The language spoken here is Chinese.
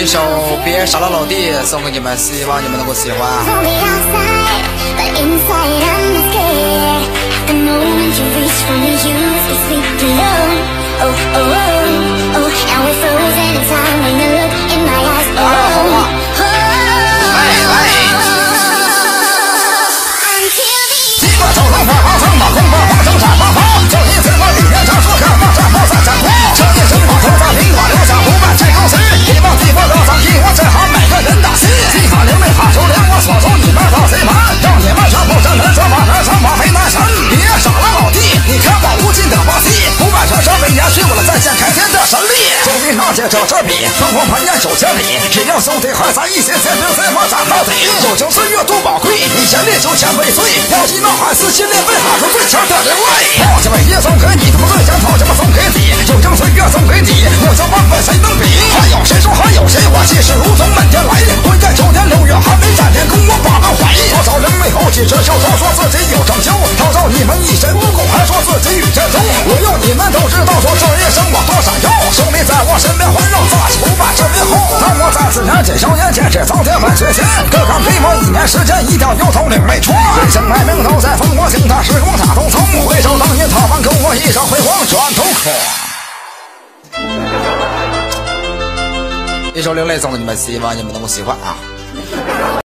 首别傻了老弟送给你们，希望你们能够喜欢。接着这笔，凤凰盘延9千里，只要兄弟还在一线，千兵在马战到底。友情岁月多宝贵，1000烈酒千杯醉，要记闹海4千烈为喊出最强的人类。炮击伟业送给你，他们最强炮击们送给你，友情岁月送给你，我想万分谁能比？还有谁说还有谁？我气势如同满天来，蹲在9年6月还没占天空，我把个怀。多少人为后起之秀都说自己有成就，套到你们一身武功，还说自己与天同。我要你们都知道，说这一生我多闪耀，兄弟在我身边环绕，发起不败身边后。当我在此年这少年坚持早点晚学前，哥刚给我1年时间，一定要有头领没错。人生卖命都在烽火星塔，时光大东从，回首当年踏板跟我一生辉煌转头空。一首另类送给你们，希望你们能够喜欢啊。